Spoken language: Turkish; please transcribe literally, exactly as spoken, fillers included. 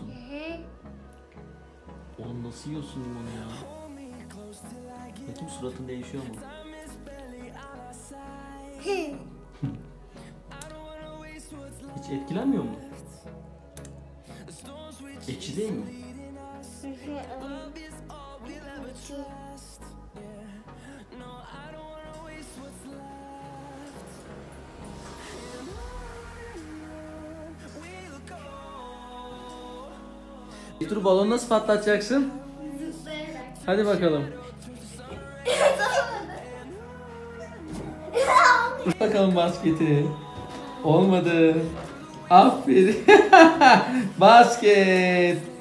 musun? Oğlum nasıl yiyorsun limonu ya? Bakayım suratın değişiyor mu? Hiç etkilenmiyor mu? Ekşi değil mi? Dur, balonu nasıl patlatacaksın? Hadi bakalım. Bakalım basketi. Olmadı. Aferin. Basket.